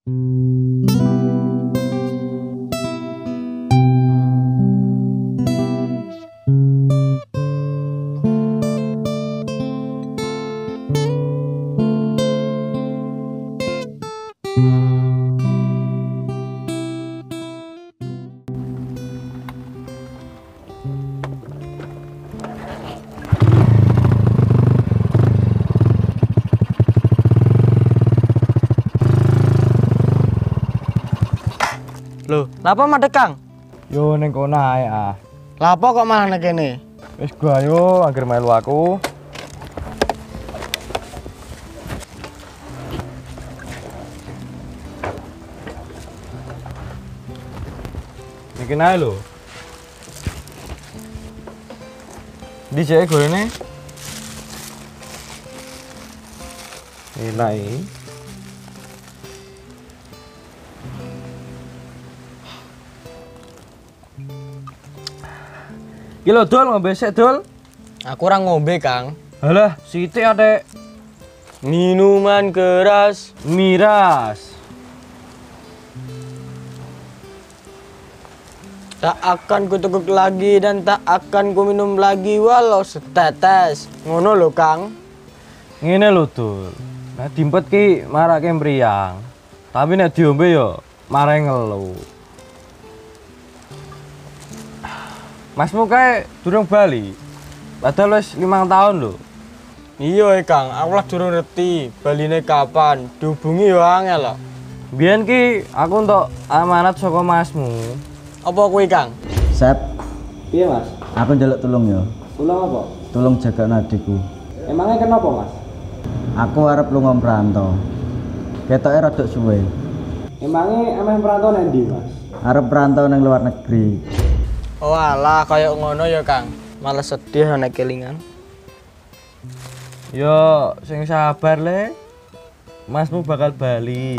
Loh, lapa madhek Kang? Yo ning kono ae ah. Lapa kok malah nek kene? Wis gua ayo anggere melu aku. Iki nae lho. Dijek gorene. Enak iki. Iki lho Dul, ngombe sik Dul. Aku ora ngombe, Kang. Halah, sithik atik. Minuman keras. Miras. Tak akan kuteguk lagi dan tak akan ku minum lagi walau setetes. Ngono lho, Kang. Ngene lho Dul. Nek dimpet ki marake mriyang. Tapi nek diombe yo marake ngelu. Masmu kae durung bali. Padahal wis 5 tahun lho. Iya, Kang. Aku lah durung ngerti baline kapan. Dihubungi yo angel lho. Biyen ki aku entuk amanat saka masmu. Apa kuwi, Kang? Sep, Piye, Mas? aku njaluk tulung ya. Tulung apa? Tulung jaga adikku. Emangnya kenapa, Mas? Aku arep lunga merantau. Ketoke rada suwe. Emangnya emeh merantau nang ndi, Mas? Arep merantau ning luar negeri. Oh alah, kaya ngono ya, Kang. Malah sedih nek kelingan. Yo, sing sabar le. Masmu bakal bali.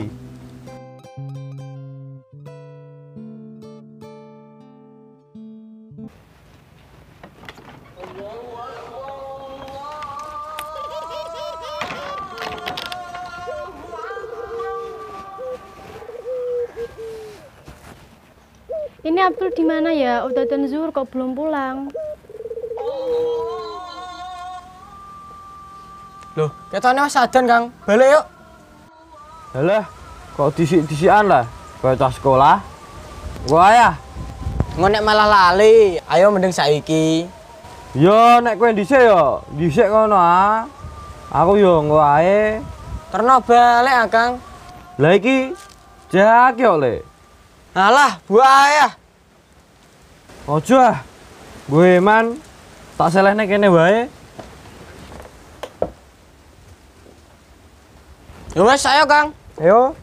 Ini Abdul di mana ya? Udah dan zuhur kok belum pulang? Loh, ketone wis adan, Kang. Balik yuk. Halah, kok disik-disikan lah. Kaya cah sekolah. Gua ya. Ngonek malah lali. Ayo mending saiki. Yo nek kowe dhisik yo, dhisik ngono ah. Aku yo engko ae. Terno balik, ah, Kang. Lah iki jak yo le. Alah, buaya. Ojo ah. Gue man tak selehne kene wae. Ya wes, ayo, Kang. Ayo.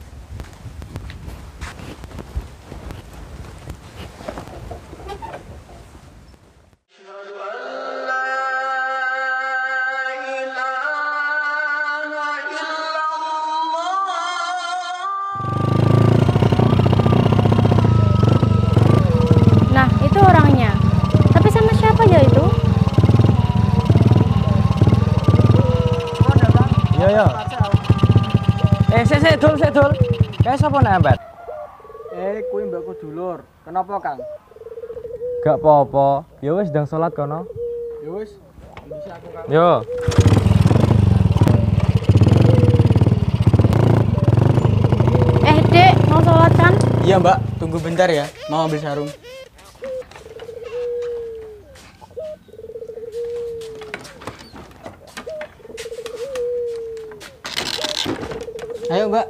Nah, itu orangnya. Tapi sama siapa ya itu? Iya ya. Sik dul. Kae sapa nambet? Kuwi mbakku dulur. Kenapa, Kang? Gak apa-apa. Ya wis ndang salat kono. Ya wis. Bisa aku, Kang. Yo. Dek, mau sholat kan? Iya, Mbak. Tunggu bentar ya. Mau ambil sarung. Ayo, Mbak.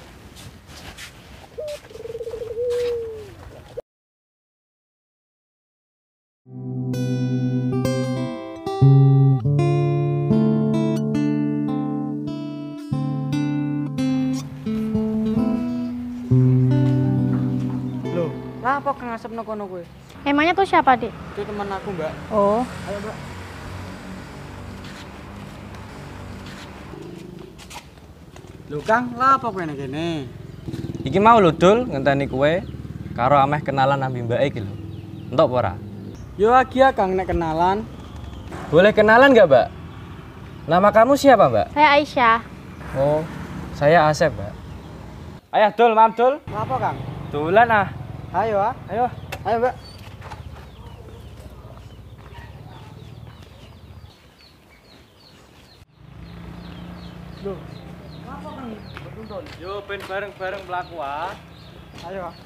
Loh, lah apa ngasepno kono kowe? Emangnya tuh siapa, Dek? Itu teman aku, Mbak. Oh, Ayo, Mbak. Loh, Kang, lah apa kowe nek kene? Iki mau lho Dul ngenteni kowe karo ameh kenalan ambi mbake iki lho. Entuk apa ora? Yo lagi ya, Kang, nek kenalan. Boleh kenalan nggak, Mbak? Nama kamu siapa, Mbak? saya Aisyah. Oh, saya Asep, Mbak. Ayo dul, mam dul. Apa, Kang? Dolan ah. Ayo, ah. Ayo. Ayo, Mbak. Yo ben bareng-bareng mlaku ah. Ayo, ah.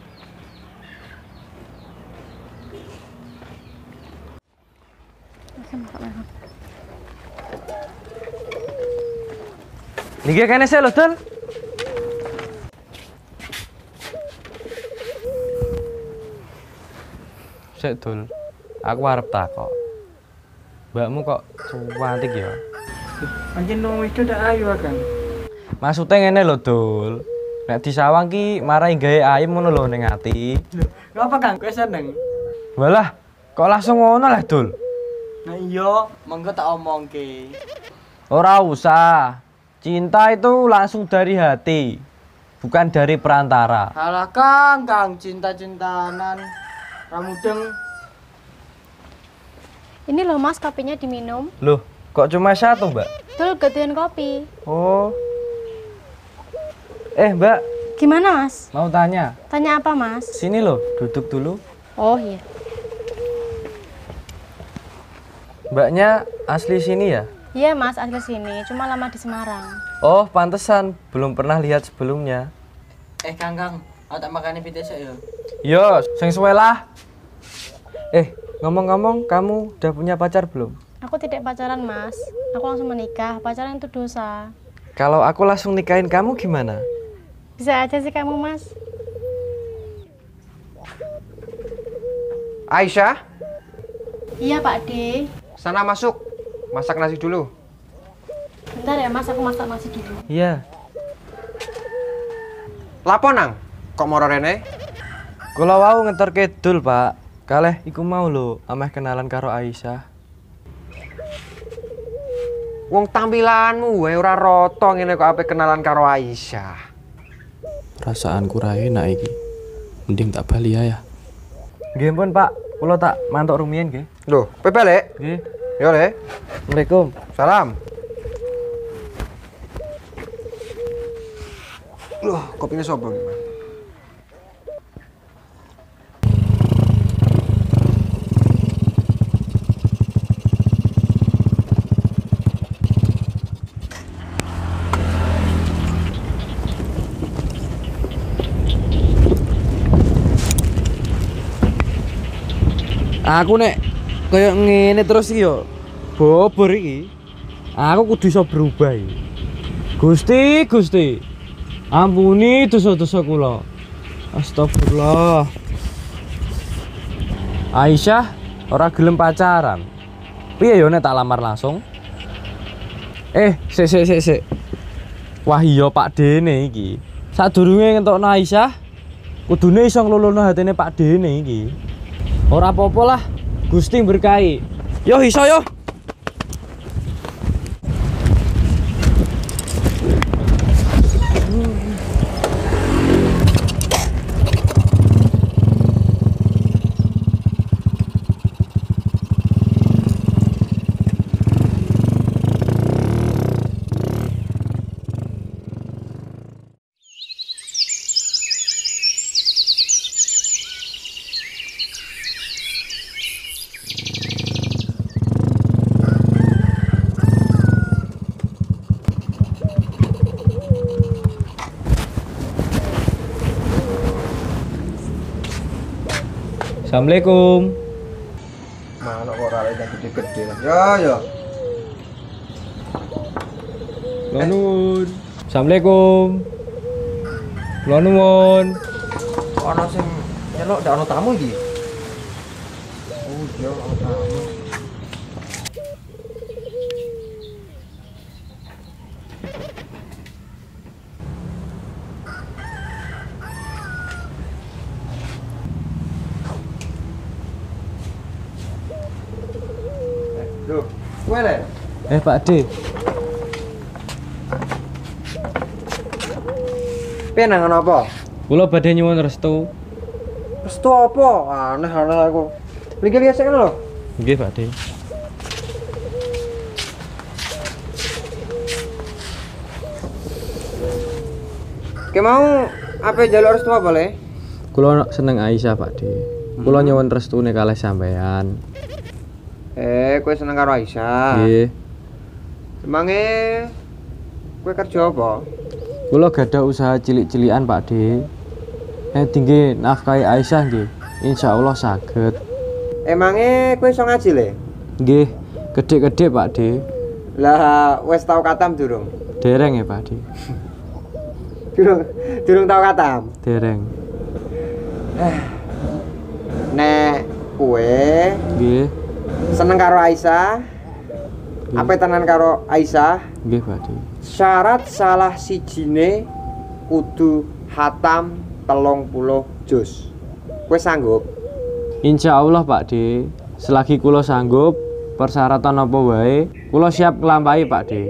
Niki kene sik lho, Dul. Sik, Dul. Aku arep takok. Mbakmu kok cuantik ya? Anjen nang itu dak ayo, Kang. Maksudnya ngene lho, Dul. Nek disawang ki marai gawe ayem ngono lho ning ati. Lho, ngapa, Kang? Kowe seneng? Walah, kok langsung ngono lah, Dul. Nah iya, monggo tak omongke. Ora usah. Cinta itu langsung dari hati, bukan dari perantara. Alah, Kang, cinta-cintanan. Ramudeng. Ini loh Mas, kopinya diminum. Loh, kok cuma satu, Mbak? Dul, gantian kopi. Oh. Mbak, Gimana Mas? mau tanya. Tanya apa Mas? Sini loh, duduk dulu. Oh iya. Mbaknya asli sini ya? Iya Mas, asli sini, cuma lama di Semarang. Oh, pantesan. Belum pernah lihat sebelumnya. Kang, aku tak makani pite sik ya. Yo, sing suwe lah. Ngomong-ngomong, kamu udah punya pacar belum? Aku tidak pacaran Mas, aku langsung menikah. Pacaran itu dosa. Kalau aku langsung nikahin kamu gimana? Bisa aja sih kamu Mas. Aisyah, Iya Pak D. sana masuk. Masak nasi dulu. Bentar ya Mas, aku masak nasi dulu. Iya. Lapo nang? Kok moro rene? Kula wau ngetor kedul, Pak. Kaleh iku mau lho, ameh kenalan karo Aisyah. Wong tampilanmu wae ora rata ngene kok ape kenalan karo Aisyah. Perasaanku ra enak iki. Mending tak bali ya. Nggih pun, Pak. Kula tak mantuk rumiyin nggih. Loh, kowe balik? Nggih. Yo, Le. Assalamualaikum. Salam. Loh, kopinya sapa iki, Mas? Aku nek kayak ngene terus iki yo bobor iki. Aku kudu iso berubah iki. Gusti, Gusti. Ampuni dosa-dosa kula. Astagfirullah. Aisyah ora gelem pacaran. Piye yo nek tak lamar langsung? Sik. Wah iya Pak Dene iki. Sadurunge ngentokno Aisyah, kudune iso ngluluhno hatine Pak Dene iki. Ora apa-apa lah, Gusti berkahi. Yo iso yo. Assalamualaikum. Mana kok ora yang gede-gede lah. Yo. Kula nuwun. Assalamualaikum. Kula nuwun. Ana sing nyeluk ndak ana tamu iki. Oh, iya ana tamu. Loh, kowe le? Pak D. Piye nang ana apa? Kula badhe nyuwun restu. Restu apa? Aneh-aneh aku. Mriki lihat sik lho. Nggih, Pak D. Ki mau apa jalur restu apa le? Kula seneng Aisyah, Pakde. Kula nyuwun restune kalih sampean. Kowe seneng karo Aisyah. Nggih. Emange kowe kerja apa? Kula gadah usaha cilik-cilikan, Pakde. Tinggi nafkahi Aisyah nggih. Insyaallah saged. Emange kowe iso ngaji le? Nggih, gedhe-gedhe, Pakde. Lah wis tau katam durung? Dereng ya, Pakde. Durung tau katam. Dereng. Nek kowe Nggih. seneng karo Aisyah, apa tenan karo Aisyah? Nggih, Pakde. Syarat salah sijine kudu hatam 30 juz. Kowe sanggup? Insyaallah, Pakde. Selagi kula sanggup, persyaratan apa wae, kula siap nglampahi, Pakde.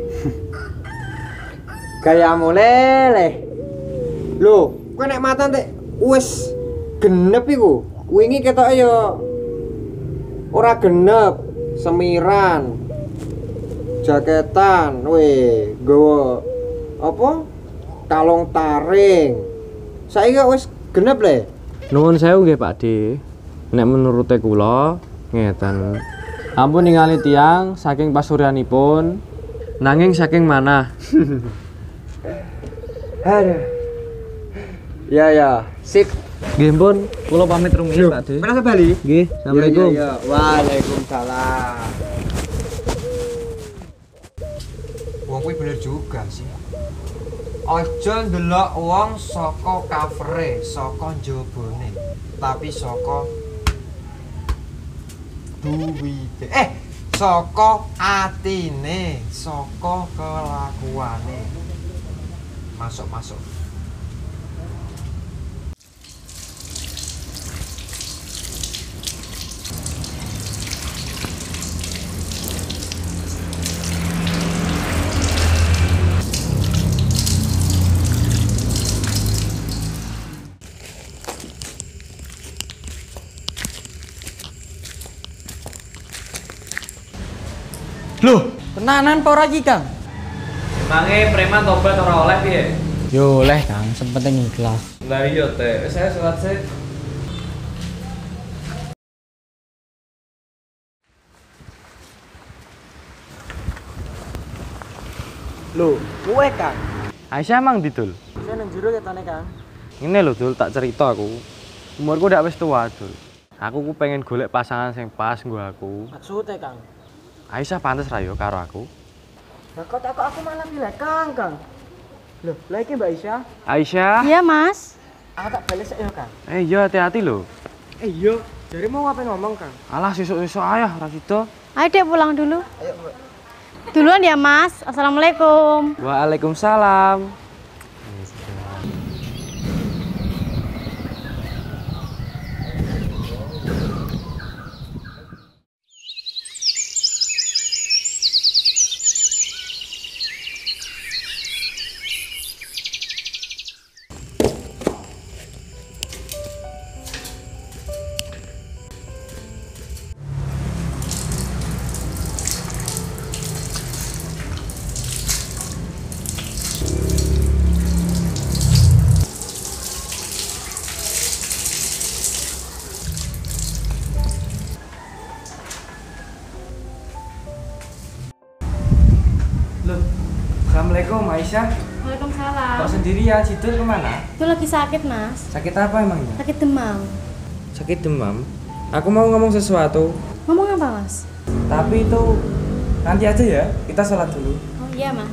Gayamu leleh. Lho, kowe nek matan teh wis genep iku. Wingi ketoke ya ora genep, semiran. Jaketan, weh, nggawa apa? Kalung taring. Saiki wis genep le. Nuwun sewu nggih, Pakde. Nek menurute kula ngeten. Ampun ningali tiyang saking pasuryanipun nanging saking manah. Aduh. Ya, sip. Nggih, pun kula pamit rumiyin, Pakde. Mana bali? Nggih, assalamualaikum. Ya. Waalaikumsalam. Wong kuwi bener juga sih. Aja ndelok wong saka covere, saka njabane, tapi saka duwite. Saka atine, saka kelakuane. Masuk. Loh, tenanan apa ora iki, Kang? Mange preman tobat ora oleh piye? Yo oleh, Kang, sepenting ikhlas. Lah iya teh, saya salat sih. Loh, kowe, Kang. Aisyah emang didul. Saya nang jero ketane, Kang. Ngene lho, Dul, tak cerita aku. Umurku ndak wis tuwa, Dul. Aku ku pengen golek pasangan sing pas nggo aku. Maksudnya, Kang. Aisyah pantes ra yo karo aku. Lah kok aku malah pilih Kang. Loh, lah iki Mbak Aisyah. Aisyah? Iya, Mas. Aku tak bales ya, Kang. Iya hati-hati lho. Iya, jadi mau ngapain ngomong, Kang? Alah sesuk-sesuk ayah ra sida. Ayo deh pulang dulu. Ayo, Mbak. Duluan ya, Mas. Assalamualaikum. Waalaikumsalam. Loh, Assalamualaikum Aisyah. Waalaikumsalam. Kok sendirian? Sidul kemana? Itu lagi sakit, Mas. Sakit apa emangnya? Sakit demam. Sakit demam? Aku mau ngomong sesuatu. Ngomong apa, Mas? Tapi itu nanti aja ya, kita sholat dulu. Oh iya, Mas.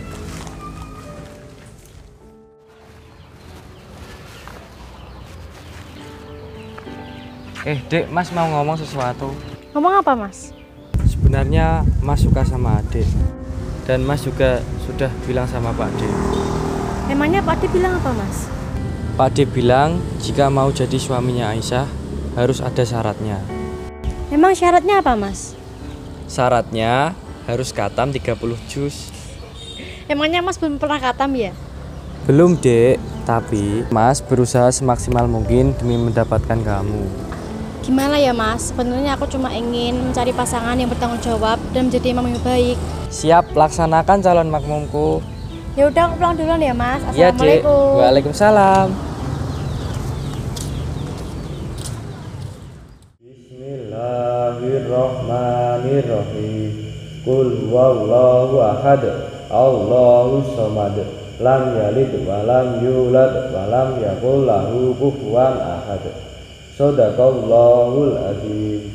Dek, Mas mau ngomong sesuatu. Ngomong apa, Mas? Sebenarnya Mas suka sama Adek. Dan Mas juga sudah bilang sama Pak De. Emangnya Pak Ade bilang apa, Mas? Pak De bilang jika mau jadi suaminya Aisyah harus ada syaratnya. Emang syaratnya apa, Mas? Syaratnya harus khatam 30 juz. Emangnya Mas belum pernah khatam ya? Belum, Dek, tapi Mas berusaha semaksimal mungkin demi mendapatkan kamu. Gimana ya, Mas? Sebenarnya aku cuma ingin mencari pasangan yang bertanggung jawab dan menjadi imam yang baik. Siap, laksanakan calon makmumku. Ya udah aku pulang duluan ya Mas. Iya, Dek. Assalamualaikum. Waalaikumsalam. Bismillahirrahmanirrahim. Qul huwallahu ahad. Allahus samad. Lam yalid wa lam yulad wa lam yakul lahu kufuwan ahad. Shadaqallahul azim.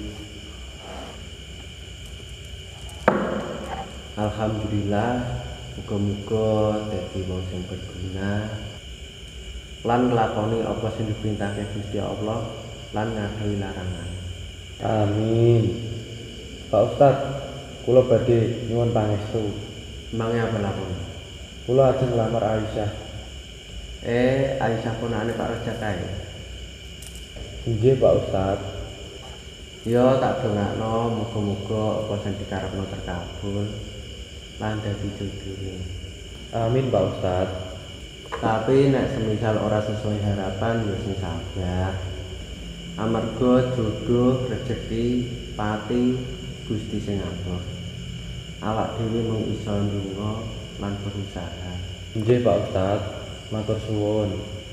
Alhamdulillah, muga-muga dadi wong sing berguna lan nglakoni apa sing diperintahke Gusti Allah lan ngadhahi larangan. Amin. Pak Ustad, kula badhe nyuwun pangestu. Emangnya apa lakon? Kula ajeng nglamar Aisyah. Aisyah ponakane Pak Raja kae. Nggih Pak Ustad. Ya tak dongakno muga-muga apa sing dikarepno terkabul lan dadi jodhone. Amin Pak Ustad. Tapi nek semisal ora sesuai harapan ya sing sabar. Amarga jodoh, rezeki, pati Gusti sing ngatur. Awak dhewe mung iso ndonga lan berusaha. Nggih Pak Ustad, matur suwun.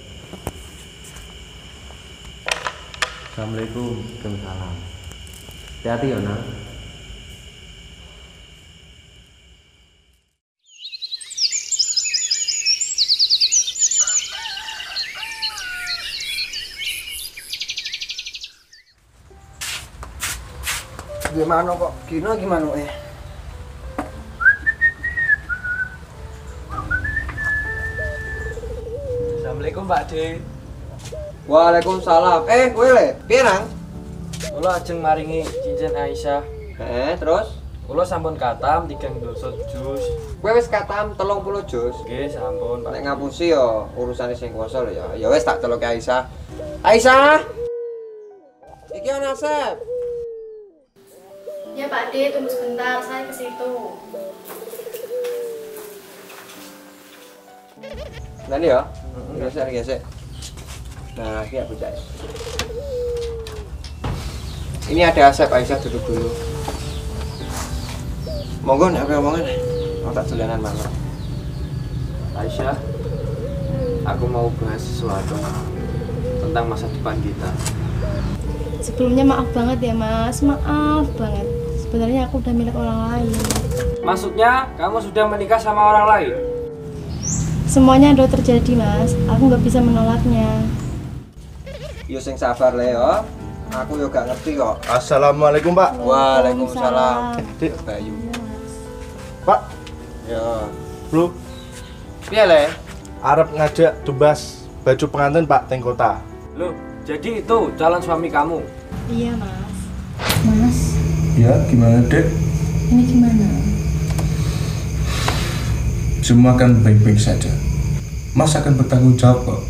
Assalamualaikum. Waalaikumsalam. Hati-hati ya, Nak. Gimana kok? Gimana Assalamualaikum Pak De. Waalaikumsalam. Kowe le, piye nang? Kula ajeng maringi cincin Aisyah. Terus? Kula sampun katam 3 dosa jus. Kowe wis katam 30 jus. Nggih, sampun Pak. Nek ngapusi ya urusane sing kuwasa lho ya. Ya wis tak celoke Aisyah. Aisyah. Iki ana Asep. Ya Pak D, tunggu sebentar, saya ke situ. Nanti ya. Gesek. Nah, iki aku cek. Ini ada Asep, Aisyah duduk dulu. Monggo nek apa omongan. Mau tak dolanan mangga. Aisyah, aku mau bahas sesuatu tentang masa depan kita. Sebelumnya maaf banget ya Mas, maaf banget. Sebenarnya aku udah milik orang lain. Maksudnya kamu sudah menikah sama orang lain? Semuanya udah terjadi Mas, aku nggak bisa menolaknya. Yo sing sabar le yo. Aku yo gak ngerti kok. Assalamualaikum Pak. Waalaikumsalam. Dik, Bayu. Pak, Yo. Bro, Piye le? arep ngajak tubas baju pengantin Pak teng kota. Loh, jadi itu calon suami kamu? Iya Mas. Mas, Ya, gimana Dek? ini gimana? Semua akan baik-baik saja. Mas akan bertanggung jawab kok.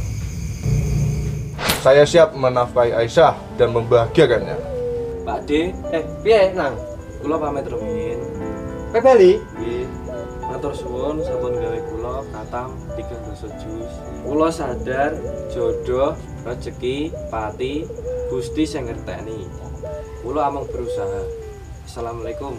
Saya siap menafkahi Aisyah dan membahagiakannya. Pak D, Piye nang? kula pamit rumiyin. Kowe bali? Nggih. Matur suwun sampun gawe kula katam 3 dosa jus. Kula sadar jodoh, rezeki, pati Gusti sing ngerteni. Kula amung berusaha. Assalamualaikum.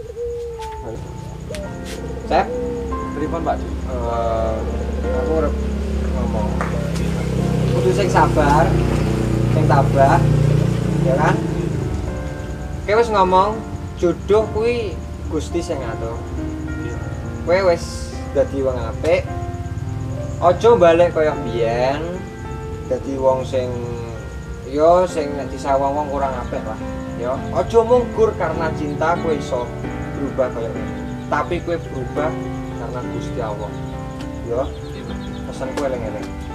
Sep, Pripun Pak D? aku urip ngomong. Kudu sing sabar, sing tabah, ya kan? Kowe wis ngomong jodoh kuwi Gusti sing ngatur. Kowe wis dadi wong apik. Aja balik kaya biyen. Dadi wong sing sing nek disawang wong kurang apik lah. Ya, aja mungkur karena cinta kowe iso berubah kaya ngono. Tapi kowe berubah karena Gusti Allah. Ya. Pesan kowe eling-eling.